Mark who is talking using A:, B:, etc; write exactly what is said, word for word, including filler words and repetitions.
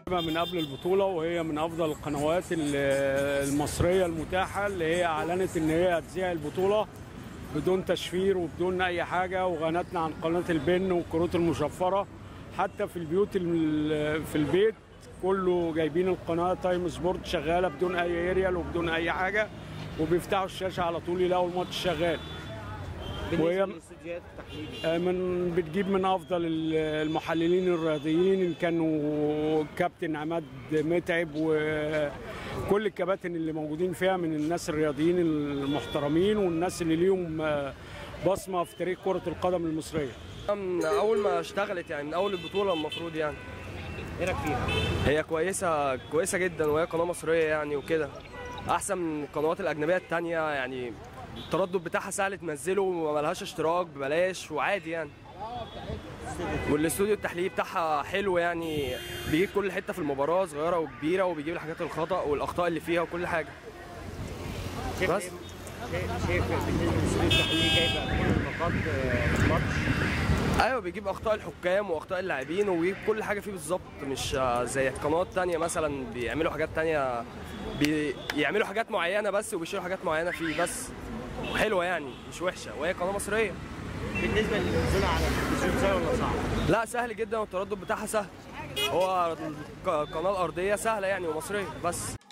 A: من قبل البطولة، وهي من أفضل القنوات المصرية المتاحة اللي هي أعلنت إن هي هتذيع البطولة بدون تشفير وبدون أي حاجة، وغنتنا عن قناة البن والكروت المشفرة. حتى في البيوت في البيت كله جايبين القناة تايم سبورت شغالة بدون أي اريال وبدون أي حاجة، وبيفتحوا الشاشة على طول يلاقوا الماتش شغال.
B: بالنسبه للاستوديوهات التحليليه
A: من بتجيب من افضل المحللين الرياضيين، ان كانوا كابتن عماد متعب وكل الكباتن اللي موجودين فيها من الناس الرياضيين المحترمين والناس اللي ليهم بصمه في تاريخ كره القدم المصريه.
C: من اول ما اشتغلت يعني من اول البطوله المفروض يعني.
B: ايه رايك فيها؟
C: هي كويسه كويسه جدا، وهي قناه مصريه يعني وكده، احسن من القنوات الاجنبيه الثانيه يعني. التردد بتاعها سهل تنزله وملهاش اشتراك ببلاش وعادي يعني. والاستوديو التحليلي بتاعها حلو يعني، بيجيب كل حته في المباراه صغيره وكبيره، وبيجيب الحاجات الخطا والاخطاء اللي فيها وكل حاجه.
B: بس شايف بالنسبه للاستوديو التحليلي جايبه كل النقاط في الماتش.
C: ايوه بيجيب اخطاء الحكام واخطاء اللاعبين وبيجيب كل حاجه فيه بالظبط، مش زي قنوات تانية مثلا بيعملوا حاجات تانية، بيعملوا حاجات معينه بس وبيشيلوا حاجات معينه فيه بس. حلوه يعني مش وحشه، وهي قناه مصريه.
B: بالنسبه للنزول على التلفزيون سهل ولا صعب؟
C: لا سهل جدا، والتردد بتاعها سهل. هو القناه الارضيه سهله يعني ومصريه بس.